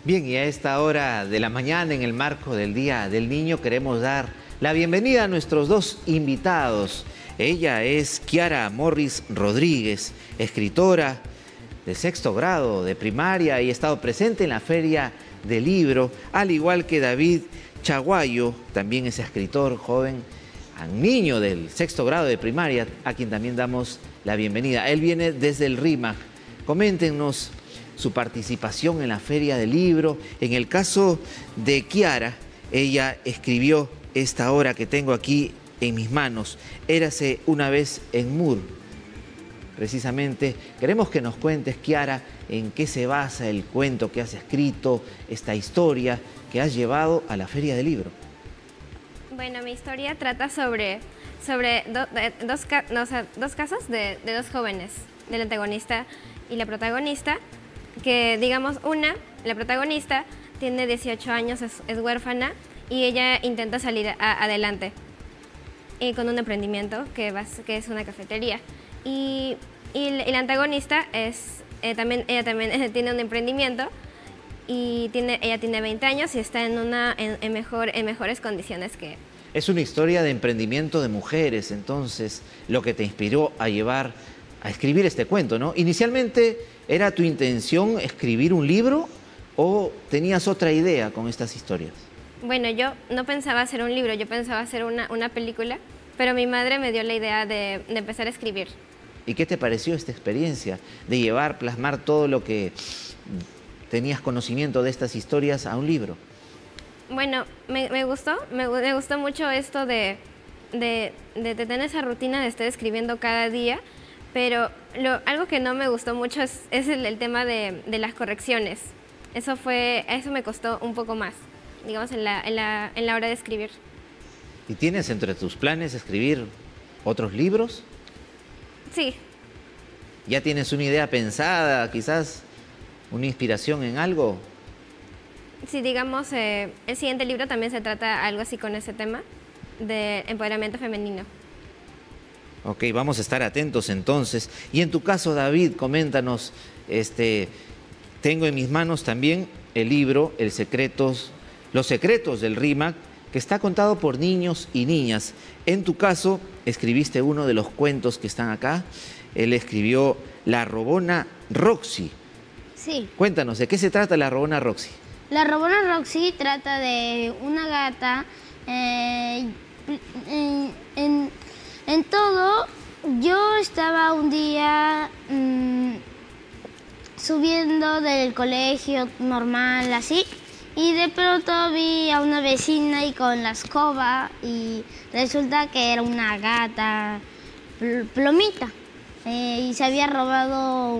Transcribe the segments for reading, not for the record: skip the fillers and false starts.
Bien, y a esta hora de la mañana, en el marco del Día del Niño, queremos dar la bienvenida a nuestros dos invitados. Ella es Kiara Morris Rodríguez, escritora de sexto grado de primaria y ha estado presente en la Feria del Libro, al igual que David Chaguayo, también es escritor joven, niño del sexto grado de primaria, a quien también damos la bienvenida. Él viene desde el RIMAC. Coméntenos su participación en la Feria del Libro. En el caso de Kiara, ella escribió esta obra que tengo aquí en mis manos, Érase una vez en Mur. Precisamente, queremos que nos cuentes, Kiara, en qué se basa el cuento que has escrito, esta historia que has llevado a la Feria del Libro. Bueno, mi historia trata sobre dos casos de dos jóvenes, del antagonista y la protagonista, que digamos la protagonista tiene 18 años, es huérfana y ella intenta salir adelante con un emprendimiento que es una cafetería. Y el antagonista ella también tiene un emprendimiento y ella tiene 20 años y está en mejores condiciones que él. Es una historia de emprendimiento de mujeres, entonces, lo que te inspiró a escribir este cuento, ¿no? Inicialmente, ¿era tu intención escribir un libro o tenías otra idea con estas historias? Bueno, yo no pensaba hacer un libro, yo pensaba hacer una película, pero mi madre me dio la idea de empezar a escribir. ¿Y qué te pareció esta experiencia de plasmar todo lo que tenías conocimiento de estas historias a un libro? Bueno, me gustó mucho esto de tener esa rutina de estar escribiendo cada día, pero algo que no me gustó mucho es el tema de las correcciones. Eso me costó un poco más, digamos, en la hora de escribir. ¿Y tienes entre tus planes escribir otros libros? Sí. ¿Ya tienes una idea pensada, quizás una inspiración en algo? Sí, digamos, el siguiente libro también se trata algo así con ese tema de empoderamiento femenino. Ok, vamos a estar atentos entonces. Y en tu caso, David, coméntanos, tengo en mis manos también el libro Los secretos del RIMAC, que está contado por niños y niñas. En tu caso, escribiste uno de los cuentos que están acá. Él escribió La Robona Roxy. Sí. Cuéntanos, ¿de qué se trata La Robona Roxy? La Robona Roxy trata de una gata. En todo, yo estaba un día subiendo del colegio normal, así, y de pronto vi a una vecina y con la escoba, y resulta que era una gata plomita, y se había robado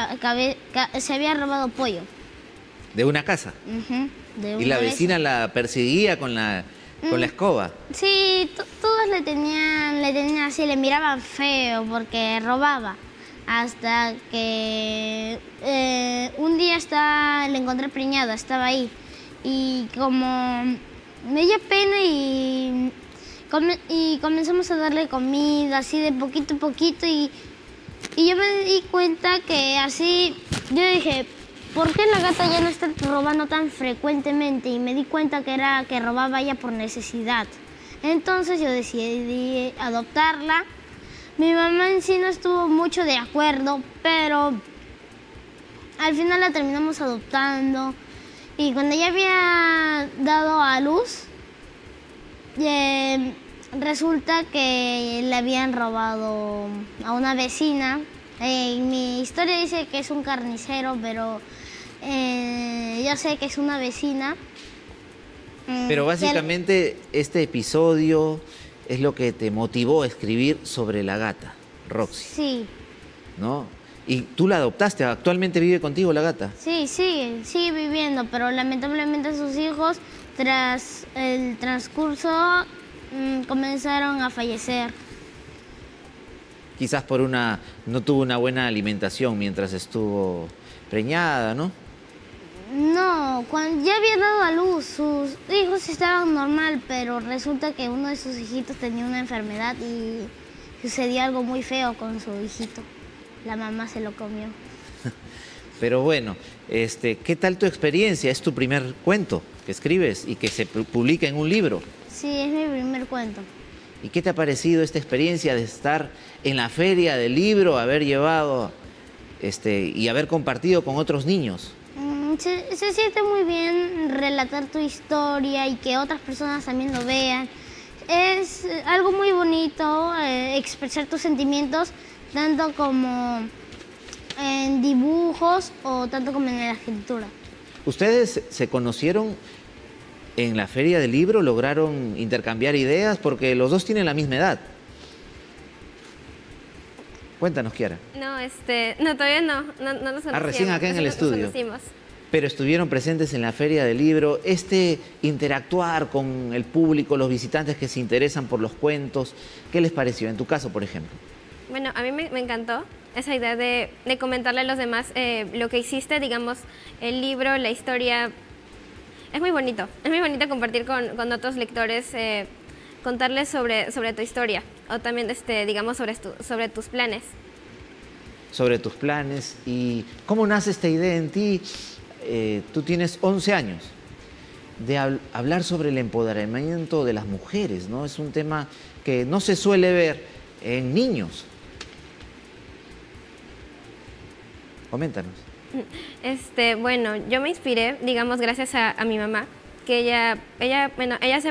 pollo. ¿De una casa? De ¿Y la vecina la perseguía con la escoba? Sí, todos le tenían así, le miraban feo porque robaba. Hasta que un día la encontré preñada, estaba ahí. Y como me dio pena y comenzamos a darle comida, así de poquito a poquito. Y yo me di cuenta que así, yo dije, ¿por qué la gata ya no está robando tan frecuentemente? Y me di cuenta que robaba ella por necesidad. Entonces yo decidí adoptarla. Mi mamá en sí no estuvo mucho de acuerdo, pero al final la terminamos adoptando. Y cuando ella había dado a luz, resulta que le habían robado a una vecina. Mi historia dice que es un carnicero, pero yo sé que es una vecina. Pero básicamente este episodio es lo que te motivó a escribir sobre la gata, Roxy. Sí. ¿No? ¿Y tú la adoptaste? ¿Actualmente vive contigo la gata? Sí, sigue viviendo, pero lamentablemente sus hijos, tras el transcurso, comenzaron a fallecer. Quizás no tuvo una buena alimentación mientras estuvo preñada, ¿no? No, cuando ya había dado a luz, sus hijos estaban normal, pero resulta que uno de sus hijitos tenía una enfermedad y sucedió algo muy feo con su hijito. La mamá se lo comió. Pero bueno, ¿qué tal tu experiencia? ¿Es tu primer cuento que escribes y que se publica en un libro? Sí, es mi primer cuento. ¿Y qué te ha parecido esta experiencia de estar en la feria del libro, haber llevado y haber compartido con otros niños? Se siente muy bien relatar tu historia y que otras personas también lo vean. Es algo muy bonito expresar tus sentimientos, tanto como en dibujos o tanto como en la escritura. ¿Ustedes se conocieron en la feria del libro? ¿Lograron intercambiar ideas? Porque los dos tienen la misma edad. Cuéntanos, Kiara. No, no, todavía no nos conocíamos. Recién acá en el estudio. Nos conocimos. Pero estuvieron presentes en la feria del libro. Interactuar con el público, los visitantes que se interesan por los cuentos, ¿qué les pareció? En tu caso, por ejemplo. Bueno, a mí me encantó esa idea de comentarle a los demás lo que hiciste, digamos, el libro, la historia. Es muy bonito compartir con otros lectores, contarles sobre tu historia o también, digamos, sobre tus planes. Sobre tus planes. ¿Y cómo nace esta idea en ti? Tú tienes 11 años de hablar sobre el empoderamiento de las mujeres, ¿no? Es un tema que no se suele ver en niños. Coméntanos. Bueno, yo me inspiré, digamos, gracias a mi mamá, que ella hace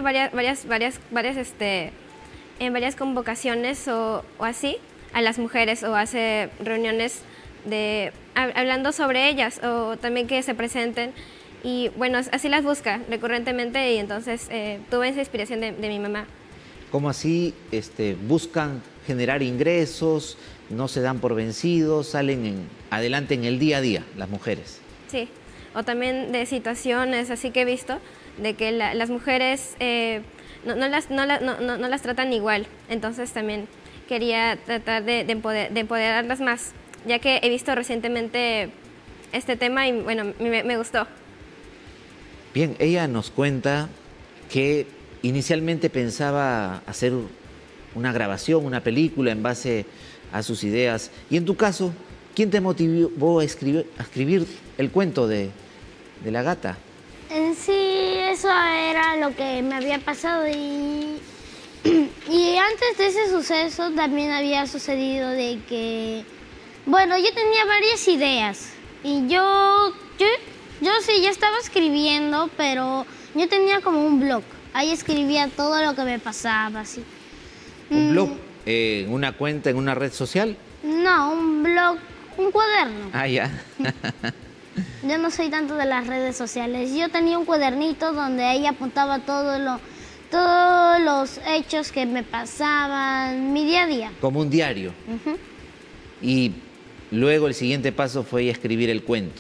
en varias convocaciones o así a las mujeres, o hace reuniones hablando sobre ellas, o también que se presenten, y bueno, así las busca recurrentemente, y entonces tuve esa inspiración de mi mamá. ¿Cómo así buscan generar ingresos, no se dan por vencidos, salen adelante en el día a día las mujeres? Sí, o también de situaciones así que he visto, de que las mujeres no las tratan igual, entonces también quería tratar de empoderarlas más, ya que he visto recientemente este tema y bueno, me gustó. Bien, ella nos cuenta que inicialmente pensaba hacer una grabación, una película en base a sus ideas. Y en tu caso, ¿quién te motivó a escribir el cuento de la gata? En sí, eso era lo que me había pasado y antes de ese suceso también había sucedido de que, bueno, yo tenía varias ideas y yo sí, ya estaba escribiendo, pero yo tenía como un blog. Ahí escribía todo lo que me pasaba, así. ¿Un blog? ¿Una cuenta en una red social? No, un blog, un cuaderno. Ah, ya. Yo no soy tanto de las redes sociales. Yo tenía un cuadernito donde ahí apuntaba todos los hechos que me pasaban, mi día a día. Como un diario. Y luego el siguiente paso fue escribir el cuento.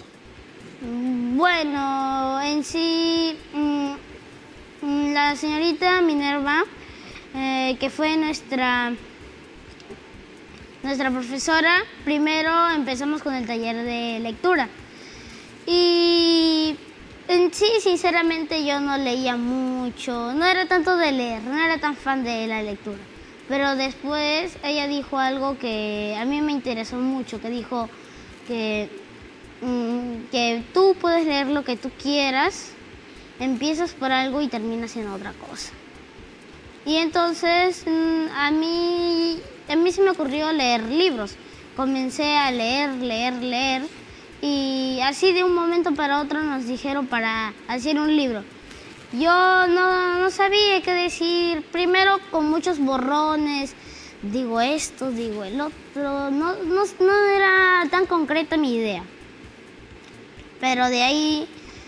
Bueno, en sí, la señorita Minerva, que fue nuestra profesora, primero empezamos con el taller de lectura. Y en sí, sinceramente, yo no leía mucho, no era tanto de leer, no era tan fan de la lectura. Pero después ella dijo algo que a mí me interesó mucho, que dijo que tú puedes leer lo que tú quieras, empiezas por algo y terminas en otra cosa. Y entonces a mí se me ocurrió leer libros. Comencé a leer. Y así de un momento para otro nos dijeron para hacer un libro. Yo no sabía qué decir. Primero con muchos borrones. Digo esto, digo el otro. No era tan concreta mi idea. Pero de ahí,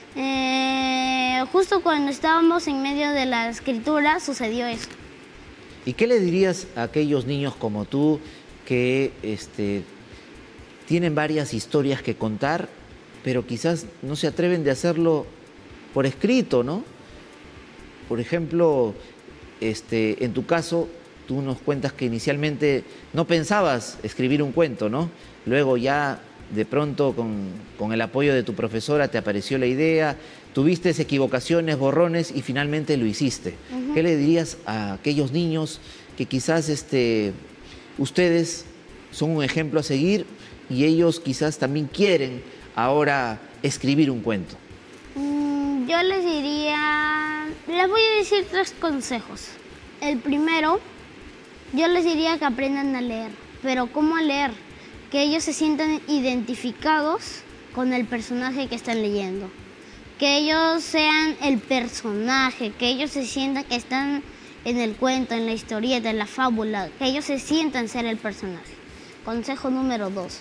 justo cuando estábamos en medio de la escritura, sucedió esto. ¿Y qué le dirías a aquellos niños como tú que tienen varias historias que contar, pero quizás no se atreven de hacerlo por escrito, ¿no? Por ejemplo, en tu caso, tú nos cuentas que inicialmente no pensabas escribir un cuento, ¿no? Luego ya de pronto con el apoyo de tu profesora te apareció la idea, tuviste equivocaciones, borrones y finalmente lo hiciste. ¿Qué le dirías a aquellos niños que quizás ustedes son un ejemplo a seguir y ellos quizás también quieren ahora escribir un cuento? Yo les voy a decir 3 consejos. El primero, yo les diría que aprendan a leer. Pero ¿cómo leer? Que ellos se sientan identificados con el personaje que están leyendo. Que ellos sean el personaje, que ellos se sientan que están en el cuento, en la historieta, en la fábula, que ellos se sientan ser el personaje. Consejo número 2.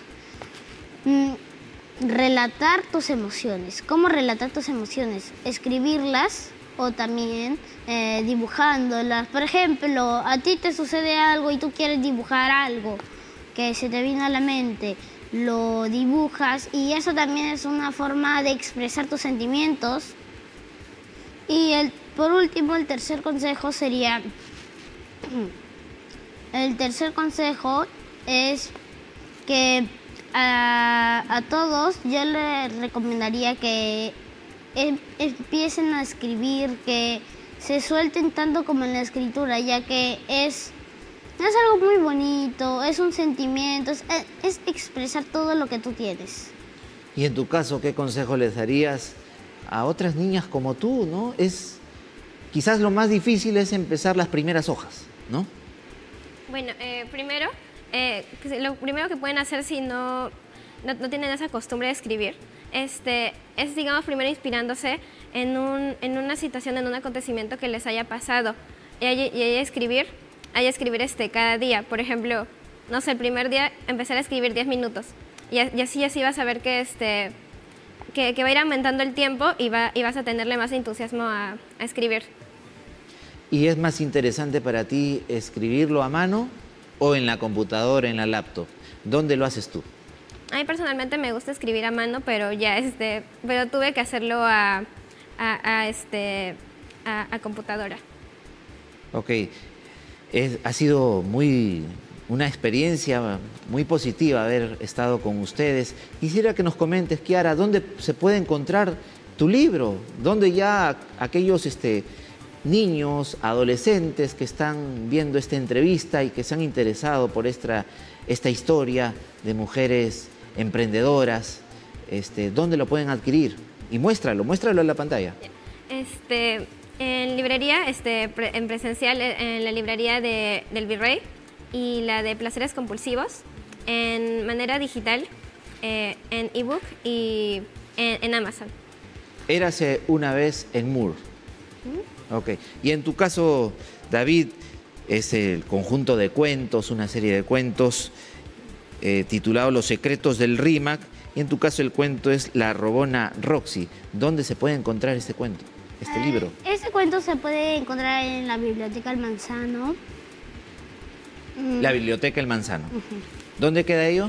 Relatar tus emociones. ¿Cómo relatar tus emociones? Escribirlas o también dibujándolas. Por ejemplo, a ti te sucede algo y tú quieres dibujar algo que se te vino a la mente, lo dibujas y eso también es una forma de expresar tus sentimientos. Y por último, el tercer consejo sería... El tercer consejo es que a todos yo les recomendaría que empiecen a escribir, que se suelten tanto como en la escritura, ya que es algo muy bonito, es un sentimiento, es expresar todo lo que tú tienes. Y en tu caso, ¿qué consejo les darías a otras niñas como tú, ¿no? Quizás lo más difícil es empezar las primeras hojas, ¿no? Bueno, primero, lo primero que pueden hacer si no tienen esa costumbre de escribir, es, digamos, primero inspirándose en una situación, en un acontecimiento que les haya pasado y ahí escribir cada día. Por ejemplo, no sé, el primer día empezar a escribir 10 minutos y así vas a ver que va a ir aumentando el tiempo y vas a tenerle más entusiasmo a escribir. ¿Y es más interesante para ti escribirlo a mano o en la computadora, en la laptop? ¿Dónde lo haces tú? A mí personalmente me gusta escribir a mano, pero pero tuve que hacerlo a computadora. Ok. Ha sido una experiencia muy positiva haber estado con ustedes. Quisiera que nos comentes, Kiara, ¿dónde se puede encontrar tu libro? ¿Dónde ya aquellos niños, adolescentes que están viendo esta entrevista y que se han interesado por esta historia de mujeres emprendedoras, ¿dónde lo pueden adquirir? Y muéstralo en la pantalla. En librería, en presencial, en la librería del Virrey y la de Placeres Compulsivos, en manera digital, en ebook y en Amazon. Érase una vez en Moore. Ok. Y en tu caso, David, es el conjunto de cuentos, una serie de cuentos titulado Los secretos del Rímac, y en tu caso el cuento es La Robona Roxy. ¿Dónde se puede encontrar este cuento, este libro? Este cuento se puede encontrar en la Biblioteca El Manzano. La Biblioteca El Manzano. ¿Dónde queda ello?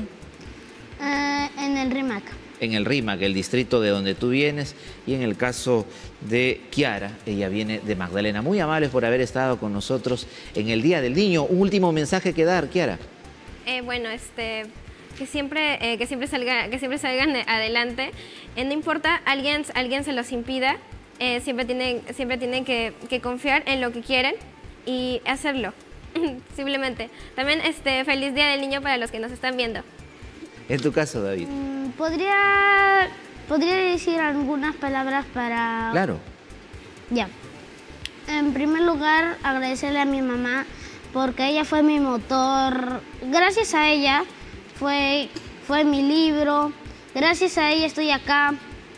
En el Rímac. En el Rímac, el distrito de donde tú vienes, y en el caso de Kiara, ella viene de Magdalena. Muy amables por haber estado con nosotros en el Día del Niño. Un último mensaje que dar, Kiara. Bueno, que siempre salgan adelante. No importa, alguien se los impida, siempre tienen que confiar en lo que quieren y hacerlo, simplemente. También feliz Día del Niño para los que nos están viendo. En tu caso, David. ¿Podría decir algunas palabras para...? Claro. Ya. En primer lugar, agradecerle a mi mamá porque ella fue mi motor. Gracias a ella fue mi libro. Gracias a ella estoy acá.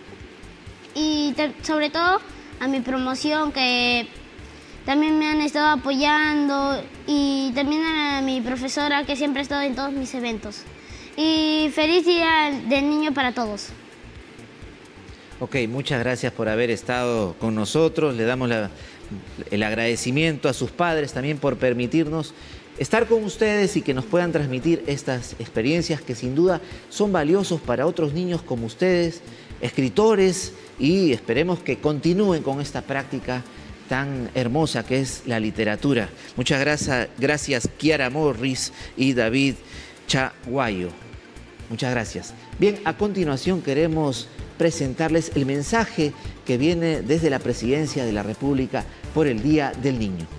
Y sobre todo a mi promoción, que también me han estado apoyando, y también a mi profesora, que siempre ha estado en todos mis eventos. Y feliz Día del Niño para todos. Ok, muchas gracias por haber estado con nosotros. Le damos el agradecimiento a sus padres también por permitirnos estar con ustedes y que nos puedan transmitir estas experiencias que sin duda son valiosos para otros niños como ustedes, escritores, y esperemos que continúen con esta práctica tan hermosa que es la literatura. Muchas gracias Kiara Morris y David Chaguayo. Muchas gracias. Bien, a continuación queremos presentarles el mensaje que viene desde la Presidencia de la República por el Día del Niño.